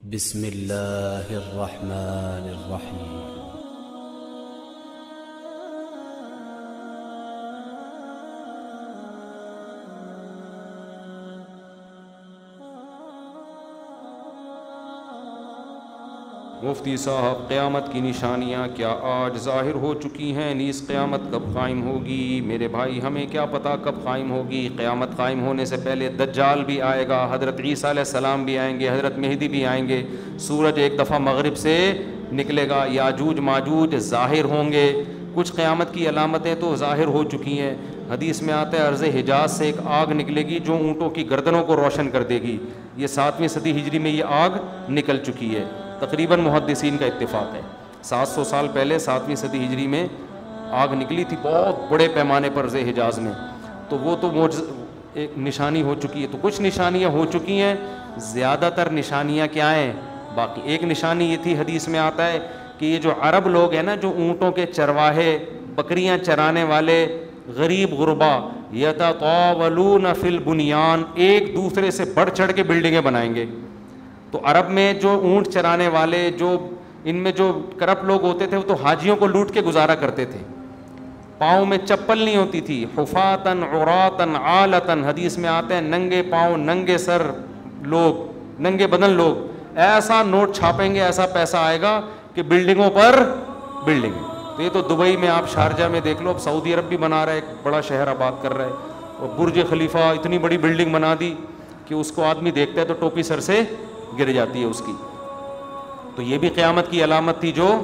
بسم اللہ الرحمن الرحیم۔ مفتی صاحب، قیامت کی نشانیاں کیا آج ظاہر ہو چکی ہیں؟ نیز قیامت کب قائم ہوگی؟ میرے بھائی، ہمیں کیا پتہ کب قائم ہوگی؟ قیامت قائم ہونے سے پہلے دجال بھی آئے گا، حضرت عیسیٰ علیہ السلام بھی آئیں گے، حضرت مہدی بھی آئیں گے، سورج ایک دفعہ مغرب سے نکلے گا، یاجوج ماجوج ظاہر ہوں گے۔ کچھ قیامت کی علامتیں تو ظاہر ہو چکی ہیں۔ حدیث میں آتا ہے ارض حجاز سے ایک آگ نکلے گی جو اونٹوں کی گردنوں کو روشن کر دے گی۔ یہ 7ویں صدی ہجری میں یہ آگ نکل چکی ہے، تقریباً محدثین کا اتفاق ہے۔ 700 سال پہلے 7ویں صدی ہجری میں آگ نکلی تھی بہت بڑے پیمانے پر ارض حجاز میں، تو وہ تو ایک نشانی ہو چکی ہے۔ تو کچھ نشانیاں ہو چکی ہیں، زیادہ تر نشانیاں کیا ہیں باقی؟ ایک نشانی یہ تھی، حدیث میں آتا ہے کہ یہ جو عرب لوگ ہیں نا، جو اونٹوں کے چرواہے، بکریاں چرانے والے غریب غربا، یتطاولون فی البنیان، ایک دوسرے سے بڑھ چڑھ کے بلڈنگیں بنائیں گے۔ تو عرب میں جو اونٹ چرانے والے، جو ان میں جو کرپٹ لوگ ہوتے تھے، وہ تو حاجیوں کو لوٹ کے گزارا کرتے تھے۔ پاؤں میں چپل نہیں ہوتی تھی، حفاتن عراتن عالتن، حدیث میں آتے ہیں ننگے پاؤں ننگے سر لوگ، ننگے بدن لوگ، ایسا نوٹ چھاپیں گے، ایسا پیسہ آئے گا کہ بلڈنگوں پر بلڈنگیں۔ تو یہ تو دبئی میں، آپ شارجہ میں دیکھ لو، اب سعودی عرب بھی بنا رہا ہے، ایک بڑا شہر آباد کر رہا ہے، اور برج خلیفہ اتنی بڑی بلڈنگ بنا دی کہ اس کو آدمی دیکھتا ہے تو ٹوپی سر سے گر جاتی ہے اس کی۔ تو یہ بھی قیامت کی علامت تھی جو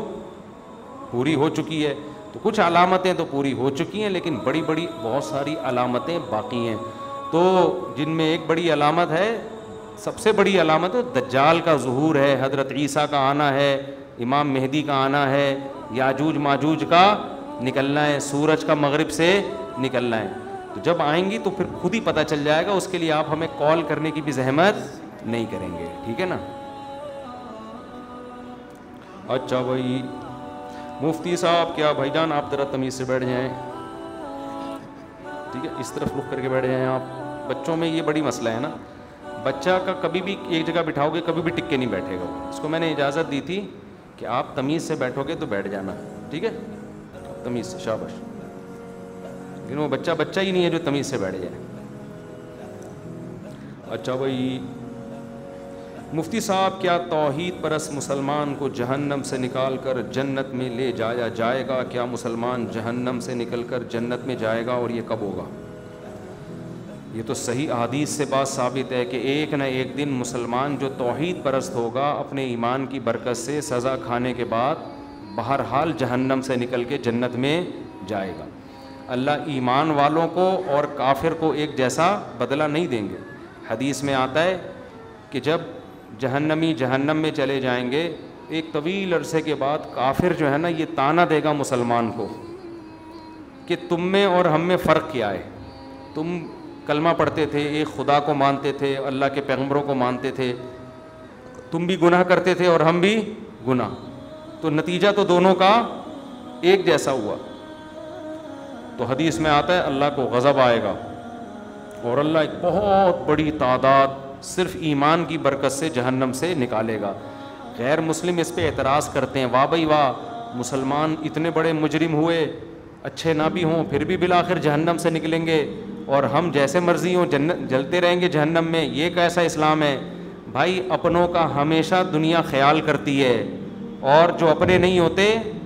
پوری ہو چکی ہے۔ تو کچھ علامتیں تو پوری ہو چکی ہیں، لیکن بڑی بڑی بہت ساری علامتیں باقی ہیں۔ تو جن میں ایک بڑی علامت ہے، سب سے بڑی علامت ہے دجال کا ظہور ہے، حضرت عیسیٰ کا آنا ہے، امام مہدی کا آنا ہے، یاجوج ماجوج کا نکلنا ہے، سورج کا مغرب سے نکلنا ہے۔ تو جب آئیں گی تو پھر خود ہی پتہ چل جائے گا، اس کے لیے آپ ہمیں کال کرنے کی بھی زحمت نہیں کریں گے، ٹھیک ہے نا؟ اچھا بھائی مفتی صاحب، کیا بھائی جان آپ ذرا تمیز سے بیٹھ جائیں، ٹھیک ہے؟ اس طرف رخ کر کے بیٹھ جائیں آپ۔ بچوں میں یہ بڑی مسئلہ ہے نا، بچہ کا کبھی بھی ایک جگہ بٹھاؤ گے کبھی بھی ٹک کے نہیں بیٹھے گا۔ اس کو میں نے اجازت دی تھی کہ آپ تمیز سے بیٹھو گے تو بیٹھ جانا، ٹھیک ہے؟ تمیز سے، شاباش۔ لیکن وہ بچہ ہی نہیں ہے جو تمیز سے بیٹھ جائے۔ اچھا بھائی مفتی صاحب، کیا توحید پرست مسلمان کو جہنم سے نکال کر جنت میں لے جایا جائے گا؟ کیا مسلمان جہنم سے نکل کر جنت میں جائے گا، اور یہ کب ہوگا؟ یہ تو صحیح احادیث سے بات ثابت ہے کہ ایک نہ ایک دن مسلمان جو توحید پرست ہوگا، اپنے ایمان کی برکت سے سزا کھانے کے بعد بہرحال جہنم سے نکل کے جنت میں جائے گا۔ اللہ ایمان والوں کو اور کافر کو ایک جیسا بدلہ نہیں دیں گے۔ حدیث میں آتا ہے کہ جب جہنمی جہنم میں چلے جائیں گے، ایک طویل عرصے کے بعد کافر جو ہے نا، یہ تانا دے گا مسلمان کو کہ تم میں اور ہم میں فرق کیا ہے؟ تم کلمہ پڑھتے تھے، ایک خدا کو مانتے تھے، اللہ کے پیغمبروں کو مانتے تھے، تم بھی گناہ کرتے تھے اور ہم بھی گناہ، تو نتیجہ تو دونوں کا ایک جیسا ہوا۔ تو حدیث میں آتا ہے اللہ کو غضب آئے گا، اور اللہ ایک بہت بڑی تعداد صرف ایمان کی برکت سے جہنم سے نکالے گا۔ غیر مسلم اس پہ اعتراض کرتے ہیں، واہ بھائی واہ، مسلمان اتنے بڑے مجرم ہوئے، اچھے نہ بھی ہوں پھر بھی بالآخر جہنم سے نکلیں گے، اور ہم جیسے مرضی ہوں جلتے رہیں گے جہنم میں، یہ کیسا اسلام ہے؟ بھائی اپنوں کا ہمیشہ دنیا خیال کرتی ہے، اور جو اپنے نہیں ہوتے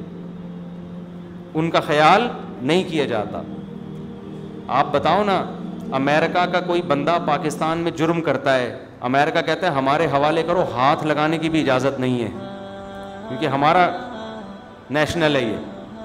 ان کا خیال نہیں کیا جاتا۔ آپ بتاؤ نا، امریکہ کا کوئی بندہ پاکستان میں جرم کرتا ہے، امریکہ کہتا ہے ہمارے حوالے کرو، ہاتھ لگانے کی بھی اجازت نہیں ہے، کیونکہ ہمارا نیشنل ہے، یہ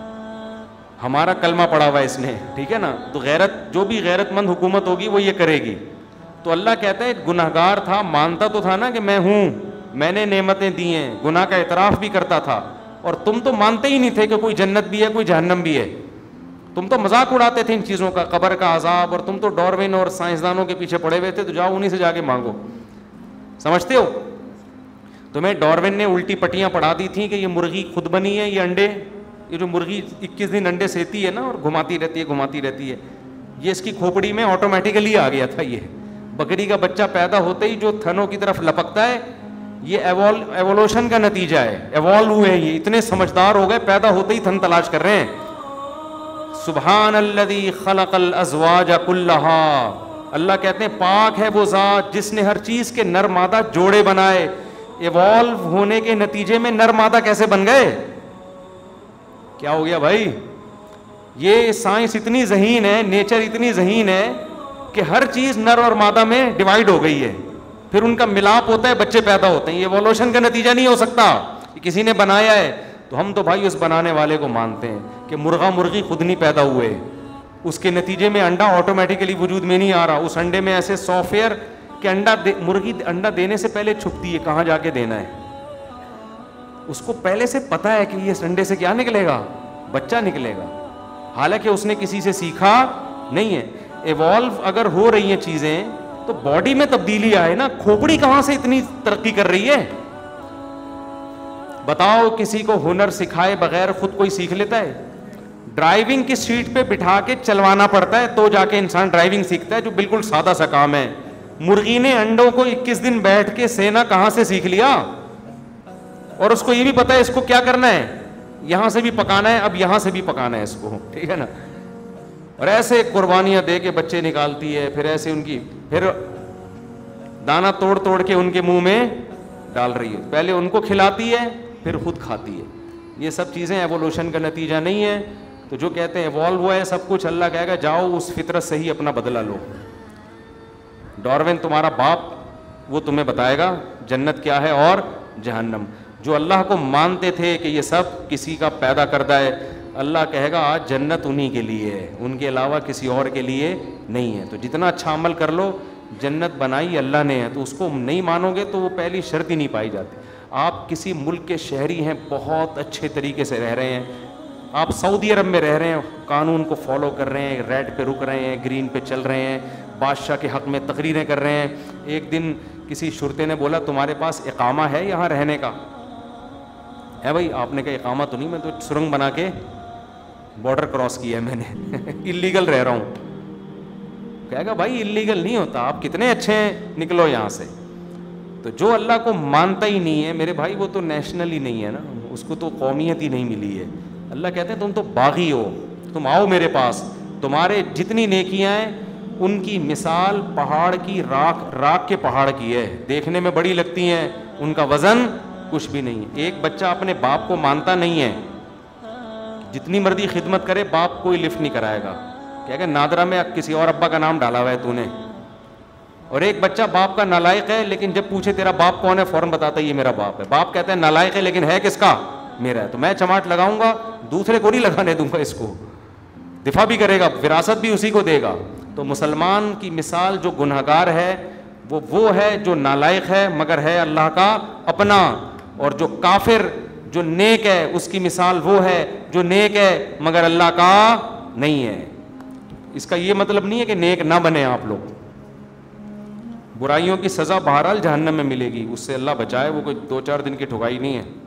ہمارا کلمہ پڑا ہوا ہے اس نے، ٹھیک ہے نا؟ تو غیرت، جو بھی غیرت مند حکومت ہوگی وہ یہ کرے گی۔ تو اللہ کہتا ہے گنہگار تھا، مانتا تو تھا نا کہ میں ہوں، میں نے نعمتیں دی ہیں، گناہ کا اعتراف بھی کرتا تھا، اور تم تو مانتے ہی نہیں تھے کہ کوئی جنت بھی ہے کوئی جہنم بھی ہے، تم تو مذاق اڑاتے تھے ان چیزوں کا، قبر کا عذاب، اور تم تو ڈاروین اور سائنسدانوں کے پیچھے پڑے ہوئے تھے، تو جاؤ انہیں سے جا کے مانگو، سمجھتے ہو؟ تمہیں ڈاروین نے الٹی پٹیاں پڑھا دی تھیں کہ یہ مرغی خود بنی ہے، یہ انڈے، یہ جو مرغی 21 دن انڈے سیتی ہے نا اور گھماتی رہتی ہے، یہ اس کی کھوپڑی میں آٹومیٹیکلی آ گیا تھا۔ یہ بکری کا بچہ پیدا ہوتے ہی جو تھنوں کی طرف لپکتا ہے، یہ ایوولوشن کا نتیجہ ہے, ایوالو ہوئے, یہ اتنے سمجھدار ہو گئے, پیدا ہوتے ہی تھن تلاش کر رہے ہیں. سبحان الذی خلق الازواج کلھا, اللہ کہتے ہیں پاک ہے وہ ذات جس نے ہر چیز کے نر مادہ جوڑے بنائے. ایوالو ہونے کے نتیجے میں نر مادہ کیسے بن گئے؟ کیا ہو گیا بھائی؟ یہ سائنس اتنی ذہین ہے, نیچر اتنی ذہین ہے کہ ہر چیز نر اور مادہ میں ڈیوائڈ ہو گئی ہے, پھر ان کا ملاپ ہوتا ہے, بچے پیدا ہوتے ہیں. یہ ایوولوشن کا نتیجہ نہیں ہو سکتا, کسی نے بنایا ہے. تو ہم تو بھائی اس بنانے والے کو مانتے ہیں کہ مرغا مرغی خود نہیں پیدا ہوئے, اس کے نتیجے میں انڈا آٹومیٹیکلی وجود میں نہیں آ رہا. اس انڈے میں ایسے سافٹ ویئر کہ مرغی انڈا دینے سے پہلے چھپتی ہے کہاں جا کے دینا ہے. اس کو پہلے سے پتا ہے کہ یہ انڈے سے کیا نکلے گا, بچہ نکلے گا, حالانکہ اس نے کسی سے سیکھا نہیں ہے. ایوالو اگر ہو رہی ہیں چیزیں تو باڈی میں تبدیلی آئے نا. کھوپڑی کہاں سے اتنی ترقی کر رہی ہے؟ بتاؤ کسی کو ہنر سکھائے بغیر خود کوئی سیکھ لیتا ہے؟ ڈرائیونگ کی سیٹ پہ بٹھا کے چلوانا پڑتا ہے تو جا کے انسان ڈرائیونگ سیکھتا ہے, جو بالکل سادہ سا کام ہے. مرغی نے انڈوں کو 21 دن بیٹھ کے سینا کہاں سے سیکھ لیا, اور اس کو یہ بھی پتا ہے اس کو کیا کرنا ہے, یہاں سے بھی پکانا ہے, اب یہاں سے بھی پکانا ہے اس کو, ٹھیک ہے نا. اور ایسے قربانیاں دے کے بچے نکالتی ہے, پھر ایسے ان کی پھر دانا توڑ توڑ کے ان کے منہ میں ڈال رہی ہے, پہلے ان کو کھلاتی ہے پھر خود کھاتی ہے. یہ سب چیزیں ایوولوشن کا نتیجہ نہیں ہے. تو جو کہتے ہیں ایوالو ہوا ہے سب کچھ, اللہ کہے گا جاؤ اس فطرت سے ہی اپنا بدلہ لو. ڈارون تمہارا باپ, وہ تمہیں بتائے گا جنت کیا ہے اور جہنم. جو اللہ کو مانتے تھے کہ یہ سب کسی کا پیدا کردہ ہے, اللہ کہے گا آج جنت انہی کے لیے ہے, ان کے علاوہ کسی اور کے لیے نہیں ہے. تو جتنا اچھا عمل کر لو, جنت بنائی اللہ نے ہے, تو اس کو نہیں مانو گے تو وہ پہلی شرط ہی نہیں پائی جاتی. آپ کسی ملک کے شہری ہیں, بہت اچھے طریقے سے رہ رہے ہیں, آپ سعودی عرب میں رہ رہے ہیں, قانون کو فالو کر رہے ہیں, ریڈ پہ رک رہے ہیں, گرین پہ چل رہے ہیں, بادشاہ کے حق میں تقریریں کر رہے ہیں. ایک دن کسی شرطے نے بولا تمہارے پاس اقامہ ہے یہاں رہنے کا؟ ہے بھائی. آپ نے کہا اقامہ تو نہیں, میں تو سرنگ بنا کے بارڈر کراس کیا ہے میں نے, اللیگل رہ رہا ہوں. کہے گا بھائی اللیگل نہیں ہوتا, آپ کتنے اچھے ہیں, نکلو یہاں سے. تو جو اللہ کو مانتا ہی نہیں ہے میرے بھائی, وہ تو نیشنل ہی نہیں ہے نا, اس کو تو قومیت ہی نہیں ملی ہے. اللہ کہتے ہیں تم تو باغی ہو, تم آؤ میرے پاس, تمہارے جتنی نیکیاں ہیں ان کی مثال پہاڑ کی راکھ کے پہاڑ کی ہے, دیکھنے میں بڑی لگتی ہیں, ان کا وزن کچھ بھی نہیں ہے. ایک بچہ اپنے باپ کو مانتا نہیں ہے, جتنی مرضی خدمت کرے باپ کوئی لفٹ نہیں کرائے گا, کہے گا نادرا میں کسی اور ابا کا نام ڈالا ہوا ہے تو نے. اور ایک بچہ باپ کا نالائق ہے, لیکن جب پوچھے تیرا باپ کون ہے فوراً بتاتا ہے یہ میرا باپ ہے. باپ کہتا ہے نالائق ہے لیکن ہے کس کا, میرا ہے, تو میں چماٹ لگاؤں گا, دوسرے کو نہیں لگانے دوں گا, اس کو دفاع بھی کرے گا, وراثت بھی اسی کو دے گا. تو مسلمان کی مثال جو گنہگار ہے وہ ہے جو نالائق ہے مگر ہے اللہ کا اپنا, اور جو کافر جو نیک ہے اس کی مثال وہ ہے جو نیک ہے مگر اللہ کا نہیں ہے. اس کا یہ مطلب نہیں ہے کہ نیک نہ بنے آپ لوگ. برائیوں کی سزا بہرحال جہنم میں ملے گی, اس سے اللہ بچائے, وہ کوئی 2-4 دن کی ٹھکائی نہیں ہے.